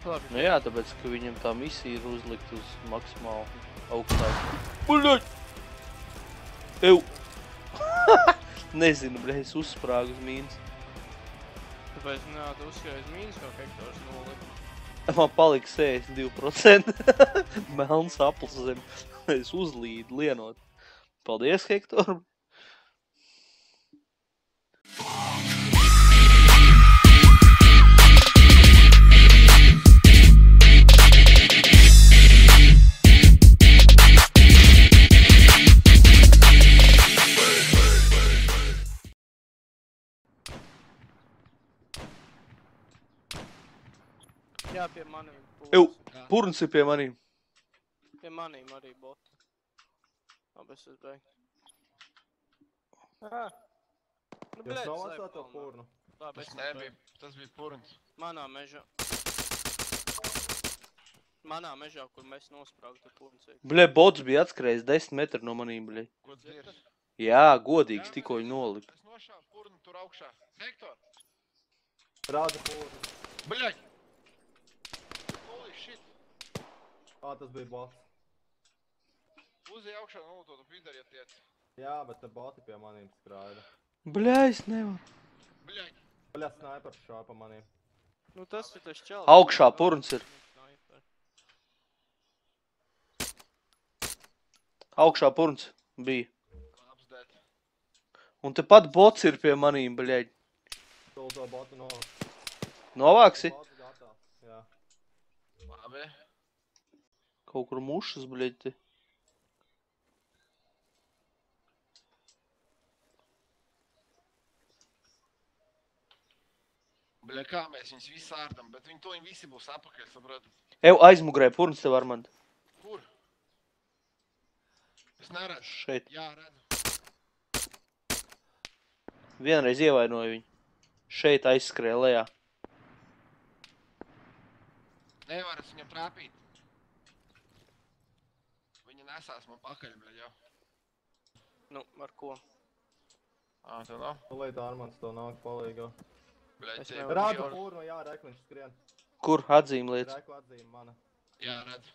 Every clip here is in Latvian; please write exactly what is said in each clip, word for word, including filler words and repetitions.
labi. Nu jā, tāpēc, ka viņam tā misija ir uzlikt uz maksimāli augstāku. Buļļaļ! Ew! Nezinu, bļa, es uzsprāgu uz mīnas. Tāpēc nē, tu uzskrēji uz mīnas, kā hektors nolika. Man palika sešdesmit divi procenti. Melns apls zem. Es uzlīdu lienot. Paldies, Hektor! Jā, pie maniem. Ew, purns ir pie manīm. Pie manīm arī boti. Labi, es esmu beigts. Ā. Nu, Jūs novācāt to purnu? Labi, Tas nebija, tas bija purns. Manā mežā. Manā mežā, kur mēs nosprāgu, tur purns ir. Bļa, bots bija atskrējis desmit metru no manīm, bļa. Ko dzird? Jā, godīgs, tikko viņu nolika. Es nošāvu purnu tur augšā. Hektor! Rāda purnu. Bļaļ! Holy shit! Ā, tas bija bots. Uzēja augšā nolūtot, tu pidari, ja tiec. Jā, bet te boti pie manīm skraida. Bļa, es nevaru. Bļaļ! Bļa, snaipers šā pa manīm. Nu, tas ir tas čels. Augšā purns ir. Augšā purns bija. Labs dēt. Un tepat bots ir pie manīm, bļa. Tulu to botu no... Novāksi? Botu gatavs, jā. Labi. Kaut kur mušas, bļa, te. Bļa, kā mēs viņus visi ārdam, bet viņi to viņi visi būs apakaļ, saprotat? Ev, aizmugurē purns tev, Armand. Kur? Es neredzu. Šeit. Jā, redzu. Vienreiz ievainoju viņu. Šeit aizskrēja lejā. Nevar es viņam trāpīt. Viņa nesās man pakaļ, bļa, jau. Nu, ar ko? Ā, tev nav? Tūlīt Armands to nāk palīgā. Bļa, Es tev. nevaru. Rāda purnu, jā, rek viņš skrien. Kur atzīm lietas? Reku atzīme mana. Jā, redzu.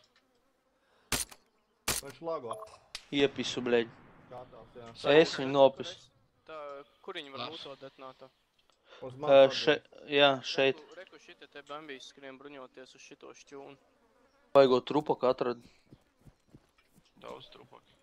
Viņš lago. Iepisu, bļa. Gatavs, jā. Es viņu nopisu. Tā, kur viņi var Labs. mūsot detonātā? Uz Uh, manis še, jā, šeit. Reku, reku šita te bambijas skrien bruņoties uz šito šķūnu. Vaigo trupaku atrad. Daudz trupaki.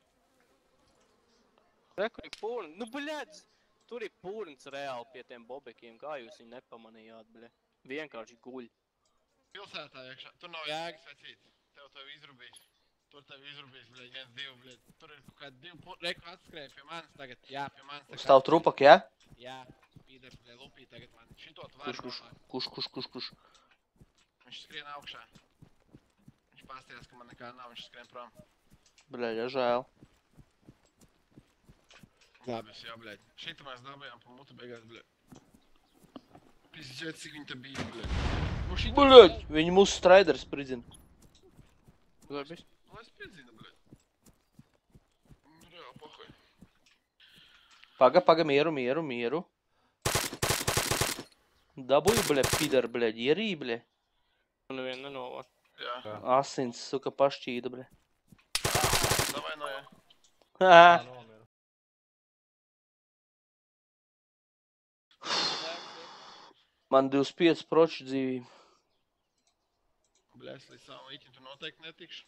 Reku ir pūrns. Nu, bļēdz! Tur ir pūrns reāli pie tiem bobekiem. Kā jūs viņu nepamanījāt, bļē? Vienkārši guļ. Pilsētā iekšā. Tur nav jēgas, vecīt. Tev tev izrubīs. Tur tev izrubīs, bļaļ, viens, divi, bļaļ. Tur ir kaut kādi divi purni. Reku atskrēja pie manis tagad. Jā, pie manis tagad. Stāv trupak, jā? Jā, pīders, bļaļ, lupī tagad man. Šito tu Kuš, vari kuš, nomāt. kuš, kuš, kuš, kuš. Viņš skrien augšā. Viņš pastījās, ka man nekā nav, viņš skrien prom. Bļa, jā, žēl. Labi, es jau, bļaļ. Šito mēs dabējām pa mutu beigās, bļaļ. Pizdziet, cik viņi te bija, bļaļ. Nu, šito... Bļa, viņi mūsu straiders spridzina. Labi. Nu, es spridzinu, bļaļ. Nu, reāli, pohoj. Paga, paga, mieru, mieru, mieru. Dabūju, bļa, pidar, bļa, ierī, bļa. Un nevienu nenovar. Jā. Asins, suka, pašķīda, bļa. Davai, no, jā. Ā, nomira. man divdesmit pieci proči dzīvība. Bļa, es līdz savam īķim tur noteikti netikšu.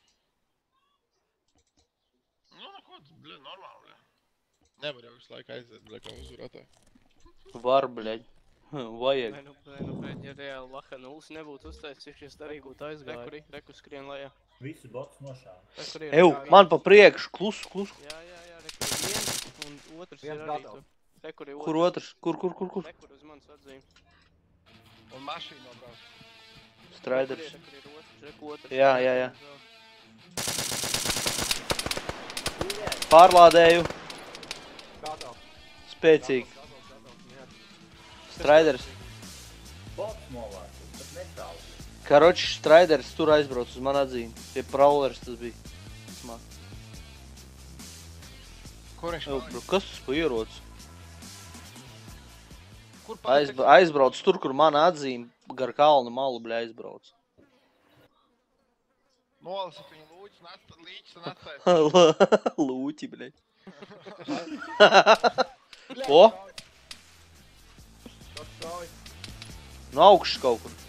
Nu, neko, bļa, normāli, bļa. Nevar jau visu laiku aiziet, bļa, kā uzvarētāji. Var, bļa. Vajag. Nē, nu, nē, nu, bet, ja reāli Laha nulis nebūtu uztaisījušies, tad arī būtu aizgāju. Reku, ri- reku skrien lejā. Visi bots nošāva. Reku ir. Ev, man pa priekšu, klusu, klusu. Jā, jā, jā, reku ir viens, un otrs Viens ir arī gatavs. tur. Reku ir Kur otrs. otrs? Kur, kur, kur, kur? Reku ir uz manas atzīm. Un mašīna nobrauc. Straiders. Reku ir otrs, reku otrs. Jā, jā, jā. Pārlādēju. Gatavs. Spēcīgi. Gatavs, gatavs, mieru. Straiders. Bots novācis, bet netālu. Karoči, Straiders tur aizbrauc uz man atzīmi. Pie Prowlers tas bija. Smāk. Kur viņš Ev, paliek? bro, kas tas pa ierocis? Kur Aizb paliek? aizbrauc tur, kur mana atzīme gar kalnu malu, bļa, aizbrauc. Nolasat viņu lūķis un atstāt līķis un atstāt. Lūķi, bļaļ. O! Kas šauj? No augšas kaut kur.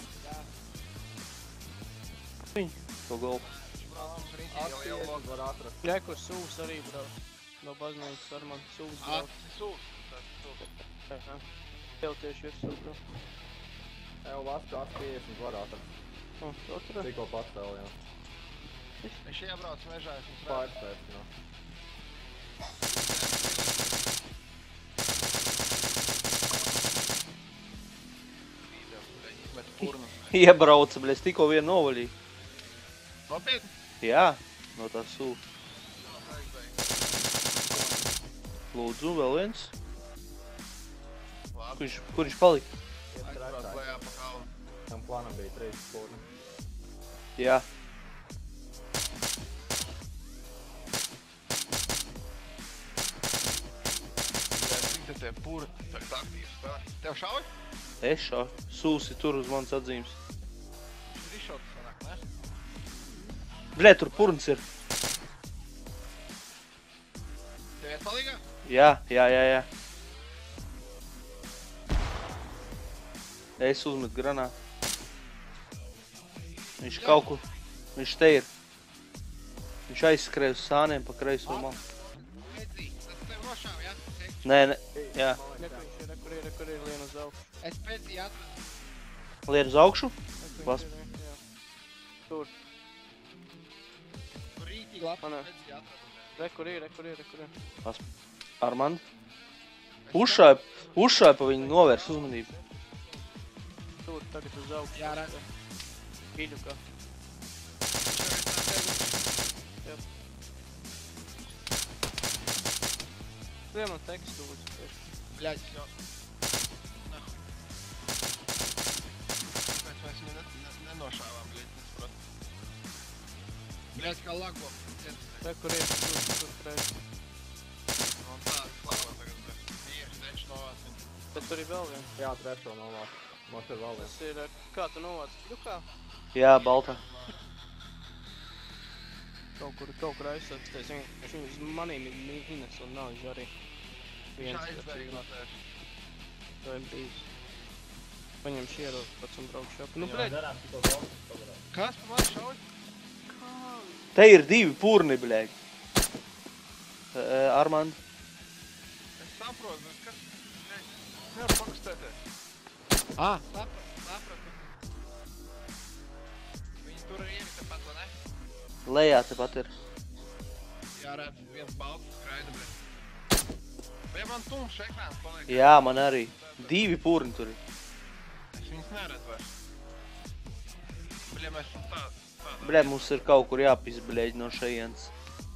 Viņ, to golfu. Atspies var atrast. Ļeku sūs arī brauc. No baznīcas ar man sūs brauc. Atstāt sūs. Tas sūs. Jā. Tev tieši ir sūs brauc. Evo vastu atspies var atrast. O, to tur. Tikko pacēl, jā. Es iebraucu mežā, es mums redzu. Pārspēs, jā. Vīdeo, bļaļ, izmet purnas. Iebrauca, bļaļ, es tikko vienu novaļīju. Nopietni? Jā, no tā sūs. Lūdzu, vēl viens. Labi. Kurš, kurš palika? Iet Aizbrauc trešais. lejā pa kalnu. Tam planam bija trīs spurni. Jā. Bļaļ, cik te tie puri tagad aktīvi spēlē. Tev šauj? Es šā. Sūsi tur uz manas atzīmes. Viņš ir izšauts sanāk, ne? Bļaļ, tur purns ir. Tev iet palīgā? Jā, jā, jā, jā. Es uzmetu granātu. Viņš kaut kur, viņš te ir. Viņš aizskrēja uz sāniem pa kreiso malu. Edzī, tas tev nošāv, jā? Nē, nē, jā. Ļeku viņš ir, kur ir, kur ir lien uz augšu. Es pēdī atradu. Lien uz augšu? Ļeku Vas- viņš ir, jā. Tur. Tur rītīgi labi Manā. pēdī atradu. Re, kur ir, re, kur ir, re, kur ir. Armand? Uzšāja, uzšāja pa viņu novērs uzmanību. Tur, tagad uz augšu. Jā, redzu. Giļu kā. Lien man tekstu uz. Bļaļ, jau. Nahuj. Pēc mēs viņu ne- ne- nenošāvām, bļaļ, nesapratu. Bļaļ, kā lago. Re, kur ir, tur, tur, reiz. Un tā, lago tagad, bļaļ. Vīri, deču novāc viņu. Bet tur ir vēl viens. Jā, trešo novāk. Mums ir vēl viens. Tas ir, kā tu novāc? Ļukā? Jā, baltā. Kaut kur, kaut kur aizsāksties. Viņš viņus manīm ir mīnes un nav žarī. Viņš aizbēga no tevis. To ir bijis. Paņem šierots un braukšu ap. Nu, Jā, bļaļ. garām tikko golfus pagrāv. Kas pa mani šauj? Te ir divi purni, bļaļ. E, Armand? Es saprotu, bet kas... Bļaļ, nevar pakustēties. Ā, sapratu, sapratu. Viņi tur ir ievita pat, vai ne? Lejā tepat ir. Jā, redz, viens balts skraida, bļaļ. Vai man tumšs ekrāns paliek? Jā, man arī. Divi purni tur ir. Es viņus neredzu vairs. Bļaļ, mēs esam tā... tādā... Bļaļ, mums ir kaut kur jāpis, bļaļ, no šajienas.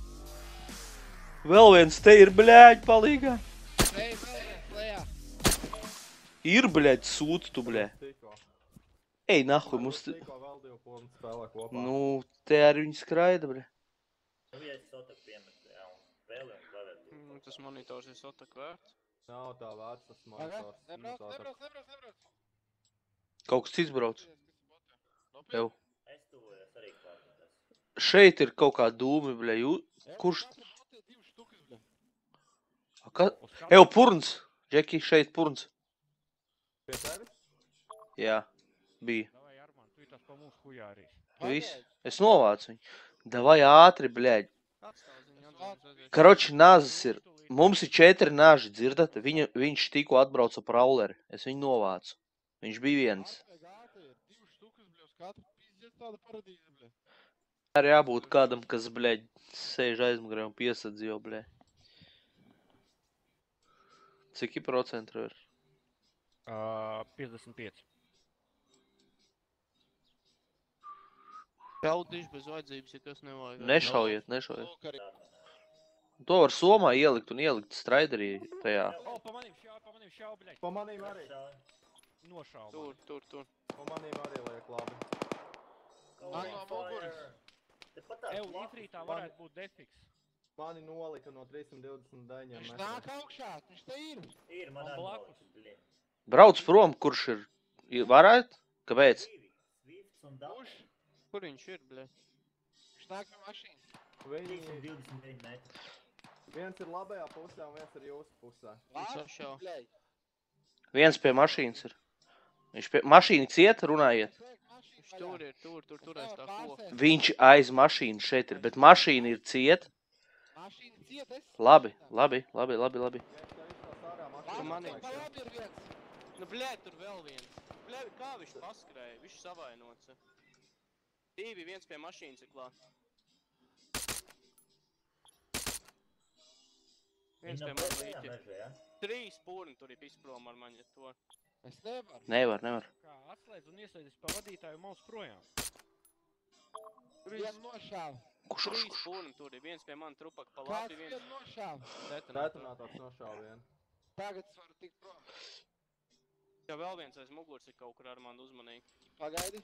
Vēl viens te ir, bļaļ, palīgā. Ej, vēl viens lejā. Ir, bļaļ, sūta tu, bļaļ. Tikko. Ej, nahuj, mums te... Tikko vēl divu purnu spēlē kopā. Nu, te arī viņi skraida, bļaļ. Nu, ja es sotak piemetu, jā, un vēl viens pavērt. Nu, tas monitors ir sotak vērts. Nav tā vērts tas Aga, monitors. nebrauc, Nu, tā nebrauc, nebrauc, nebrauc. Kaut kas cits brauc. Nopietni? Tev. Es tuvojos arī klātotās. Šeit ir kaut kā dūmi, bļaļ. Jū... Kurš? Divas štukas, bļaļ. A, Ka... Ev, purns. Džeki, šeit purns. Pie tevis? Jā, bija. Давай, Арман, ты tas pa mūsu hujārīs. Viss. Es novācu viņu. Davai ātri, bļaļ. Atstāv ziņu, atzīmes aizies. Karoči, nāzes ir. Mums ir četri naži, dzirdat? Viņa, viņš tikko atbrauca prauleri. Es viņu novācu. Viņš bija viens. Gāta ir, divas štukas, bļaļ, uz katru pizdiet tāda paradīze, bļaļ. Arī jābūt kādam, kas, bļaļ, sēž aizmugurē un piesadz jau, bļaļ. Cik ir procentu ir? Uh, пятьдесят пять. Šaudīši bez vajadzības, ja kas nevajag. Nešaujiet, nešaujiet. Lūk, arī. To var somā ielikt un ielikt straiderī tajā. О, по маним ща, по маним ща, блядь. Pa manīm arī. Nošauba. Tur, tur, tur. Pa manīm arī liek labi. Ai, no muguras. Tepat tā Ev, ifrītā varētu būt defiks. Mani nolika no trīsimt divdesmit deviņiem Viņš metriem. nāk augšā, viņš te ir. Ir, man Man arī blakus. nolika, blin. Brauc prom, kurš ir. I- Varētu? Kāpēc? Divi, Swifts un Dapper. Kurš? Kur viņš ir, bļa? Viņš nāk pie mašīnas. Viņi, trīssimt divdesmit deviņi metri. viens ir labajā pusē un viens ir jūsu pusē. Sašau. Bļeļ. Viens pie mašīnas ir. Viņš pie mašīnas iet, runājiet. Viņš tur ir, tur, tur, turēs tā koku. Viņš aiz mašīnas šeit ir, bet mašīna ir ciet. Mašīna ciet, es. Labi, labi, labi, labi, labi. Ja es tev izstāstu ārā Tu mašīnu, manī. Pa labi ir viens. Nu, bļēt, tur vēl viens. Bļēt, kā viņš paskrēja? Viņš savainots. Divi, viens pie mašīnas ir klāt. Viens Viņi pie nav pēdējā mašīnas. mežā, ja? Trīs pūriņi tur ir izprom ar mani to. Es nevaru. Nevar, nevar. Kā atslēdz un ieslēdzis pa vadītāju maus projām. Vienu nošāva. Kuš, kuš, Trīs kuš. pūriņi tur ir. Viens pie mani trupak pa Kāds labi, viens vienu nošāva. detonātors. detonātors nošāva vienu. Tagad es varu tikt prom. Ja vēl viens aiz muguras ir kaut kur ar mani uzmanīgi. Pagaidi.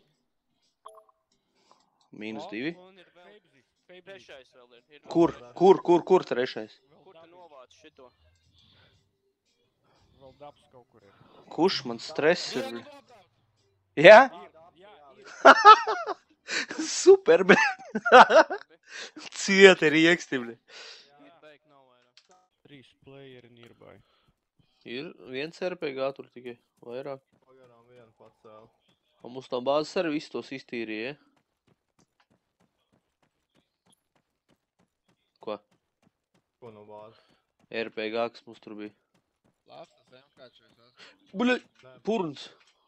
Mīnus divi. Un ir vēl. Feibzīs, feibzīs. Trešais vēl ir. ir vēl Kur, trešais. kur, kur, kur trešais? Vēl Kur tu dabis, novāc šito? vēl dabs kaut kur ir. Kurš man stress ir? Vienu bļa? nobrauc. Jā? Jā, ir. Super, bļa. Ciet ir ieksti, bļa. Ir beigt nav vairāk. Trīs playeri nearby. Ir viens R P G tur tikai vairāk. Pagarām vienu pacēlu. Un mums no bāzes arī visu tos iztīrīja, ja? Ko? Ko no bāzes? R P G, kas mums tur bija. Labs, tas M K četrdesmit. Bļa, Nē, purns.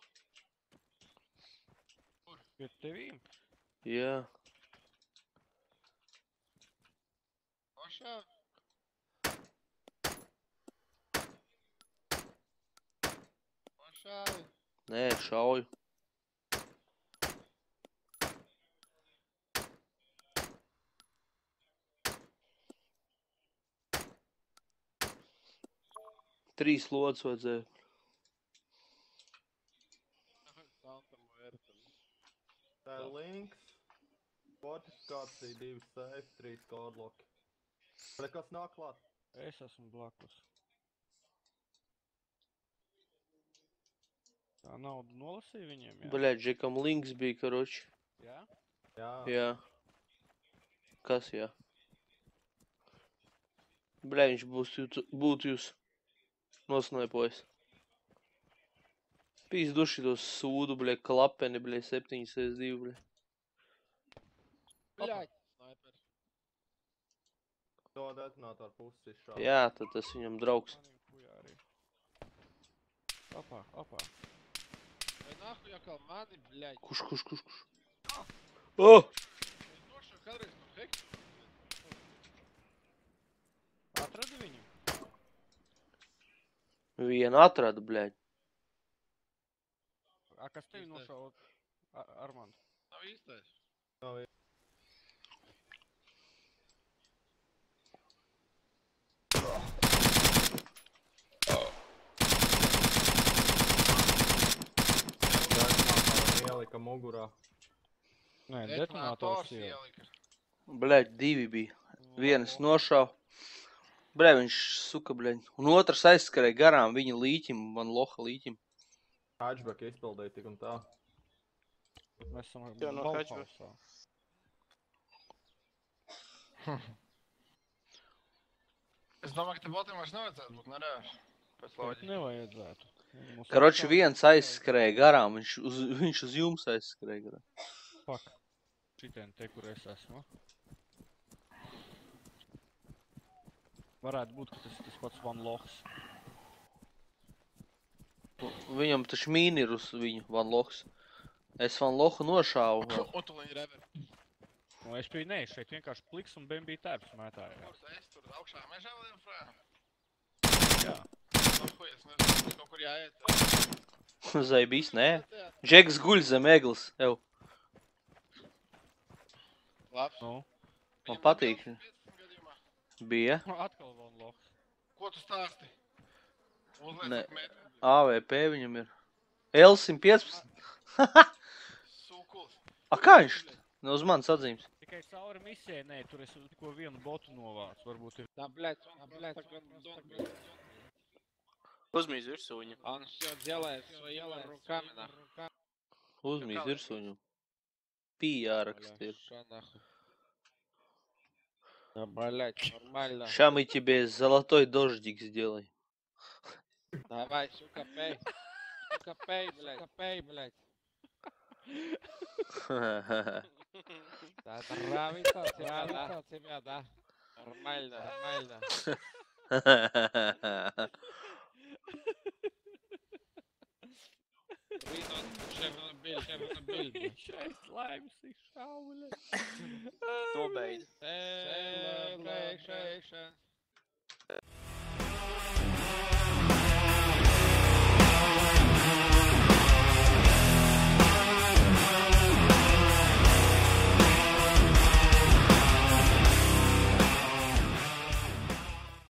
Pie tevīm? Jā. Nošāva. Nošāva. Nē, šauju. Trīs lodes vajadzēja. Santam vērtam. tā ir links. Fortifikācija, divi safe, trīs kodloki. Bet kas nāk klāt? Es esmu blakus. Tā naudu nolasīja viņiem, jā? Bļaļ, Džekam links bija, karoči. Jā? Jā. Jā. Kas jā? Bļaļ, viņš būs jūtu, būtu jūs nosnaipojas. Pīzduši tos sūdu, bļaļ, klapeni, bļaļ, septiņi S divi, bļaļ. Bļaļ, sniperi. To detonātoru pusi izšāva. Jā, tad tas viņam draugs. Manim kujā arī. Opā, opā. Vai nahu jakal mani, bļaļ. Kuš, kuš, kuš, kuš. Oh! Es nošāvu kādreiz no hektu. Atradi viņu? Vienu atrada, bļaļ. A, kas tevi Īstais. nošauva? Ar Armand. Nav īstais. Nav ie- Detonātoru ielika mugurā. Nē, Detonators detonators jau. ielika. Bļaļ, divi bija. Vienas nošāva. Bļaļ, viņš suka, bļaļ. Un otrs aizskarēja garām viņa līķim, man loha līķim. Hatchback izpildīja tik un tā. Mēs esam Jā, no Bauhausā. Es domāju, ka te botiem vairs nevajadzētu būt, nereāli. Pēc Bet loģikas. nevajadzētu. Mums Karoči, atkal- viens aizskarēja garām, viņš uz, viņš uz jums aizskarēja garām. Pak. Šitien te, kur es esmu. Varētu būt, ka tas tas pats Van Lohs. Viņam taču mīni ir uz viņu, Van Lohs. Es Van Lohu nošāvu. vēl. Un tu viņi rever. Nu, es biju nē, šeit vienkārši pliks un bim bija tērps mētājā. Kurs es tur augšā mežā vēl joprojām? Jā. Nahu, es nezinu, kaut kur jāiet. Zaibīs, nē. Džeks guļ zem eglis, ev. Labs. Nu, Man Viņam patīk. nebija piecdesmit gadījumā. Bija. atkal Van Lohs. Ko tu stāsti? Uzliec Ne. ap metru. A V P viņam ir. L simt piecpadsmit. Sūkuls. A kā viņš? Ne uz manis atzīmes. Tikai cauri misijai, nē, tur es tikko vienu botu novācu. Varbūt ir. Да, блядь, а, блядь, так он, он, блядь. Uzmīz virsūņa. Он все делает своими руками, нахуй. Uzmīs virsū viņam. Pī jāraksta ir. Ша, нахуй. Да, блядь, нормально. Ща мы тебе золотой дождик сделаем. Давай, сука, пей. Сука, пей, блядь. Сука, пей, блядь. Да, нравится от тебя, нравится от тебя, да? Нормально, нормально. Černobil, Černobil. Šeit laimes izšāva, Nobeidz. Celebration.